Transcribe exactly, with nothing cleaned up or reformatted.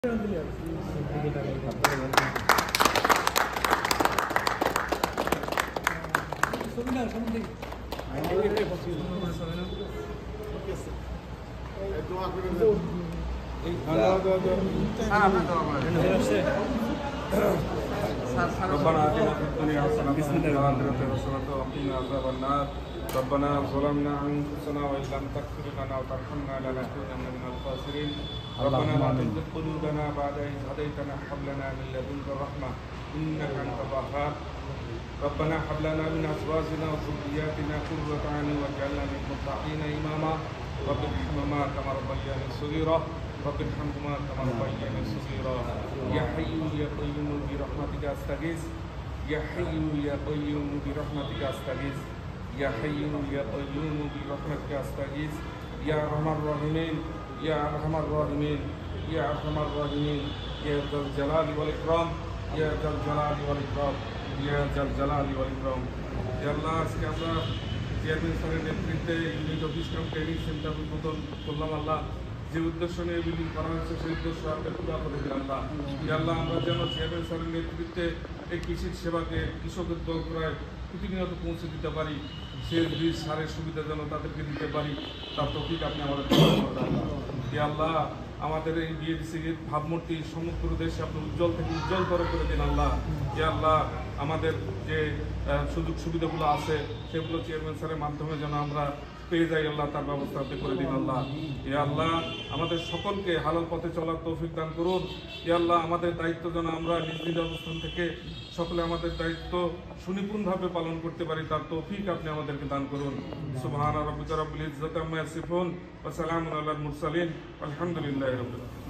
ربنا آتنا في الدنيا حسنة وفي الآخرة حسنة وقنا عذاب النار ربنا ظلمنا أنفسنا وإن لم تغفر لنا وترحمنا لنكونن من الخاسرين ربنا لا تزغ قلوبنا بعد إذ هديتنا وهب لنا من لدنك الرحمة إنك أنت الوهاب ربنا هب لنا من أزواجنا وذرياتنا قرة أعين واجعلنا للمتقين إماما رب ارحمهما كما ربياني صغيرا رب ارحمهما كما ربياني صغيرا يا حي يا قيوم برحمتك أستغيث يا حي يا قيوم برحمتك أستغيث يا حي يا قيوم برحمتك أستغيث يا أرحم الراحمين يا أرحم الراحمين يا أرحم الراحمين يا ذا الجلال والإكرام يا ذا الجلال والإكرام يا ذا الجلال والإكرام يا الله আজকে আমরা চেয়ারম্যান স্যারের নেতৃত্বে unit office cum training centre উদ্বোধন করলাম আল্লাহ যে উদ্দেশ্য নিয়ে বিল্ডিং করা হয়েছে সেই উদ্দেশ্য আপনি পুরো করে দিলাম আল্লাহ ইয়া আল্লাহ আমরা যেন চেয়ারম্যান স্যারের নেতৃত্বে এই কৃষির সেবাকে কৃষকের দোরগোড়ায় প্রতিনিয়ত পৌঁছে দিতে পারি সেচ বীজ সারের সুবিধা যেন তাদেরকে দিতে পারি তার তৌফিক আপনি আমাদের ইয়া আল্লাহ আমাদের এই বিএডিসির ভাবমূর্তি সমগ্র দেশে আপনি উজ্জ্বল থেকে উজ্জ্বলতর করে দিন আল্লাহ ইয়া আল্লাহ আমাদের যে সুযোগ সুবিধাগুলো আছে সেগুলো চেয়ারম্যান স্যারের মাধ্যমে যেন আমরা পেয়ে যাই আল্লাহ তার ব্যবস্থা আপনি করে দিন আল্লাহ ইয়া আল্লাহ আমাদের সকলকে হালাল পথে চলার তৌফিক দান করুন ইয়া আল্লাহ আমাদের দায়িত্ব যেন আমরা নিজ নিজ অবস্থান থেকে সকলে আমাদের দায়িত্ব সুনিপুণভাবে পালন করতে পারি তার তৌফিক আপনি আমাদেরকে দান করুন সুবহান রাব্বিকা রাব্বিল ইজ্জাতি আম্মা ইয়াসিফুন ওয়া সালামুন আলাল মুরসালিন আলহামদুলিল্লাহি রাব্বিল আলামিন।